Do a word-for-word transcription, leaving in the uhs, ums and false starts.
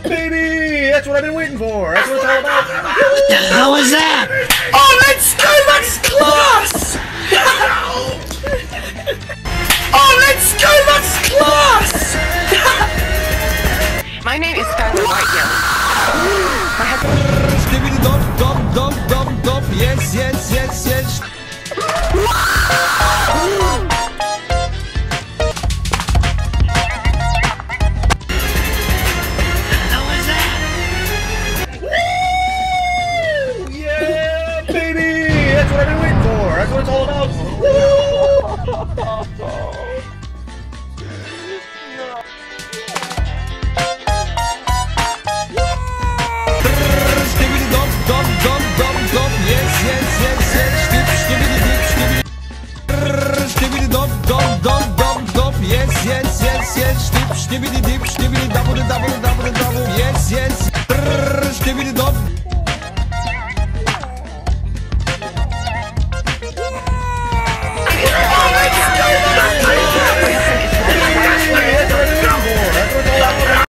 baby! That's what I've been waiting for. That's what it's all about. What the hell was that? Oh, let's go! That's class! Oh, let's go! That's class! My name is Skylar Whitehill. My husband. Skibidi dop, dop, dop, dop, dop. Yes, yes, yes, yes. That's what I've been waiting for. That's what it's all about. Skibidi dop, dop, dop, dop, dop. Yes, yes, yes, yes. Skip, skibidi dip, skibidi. Skibidi dop, dop, dop, dop, dop. Yes, yes, yes, yes. Skip, skibidi dip, skibidi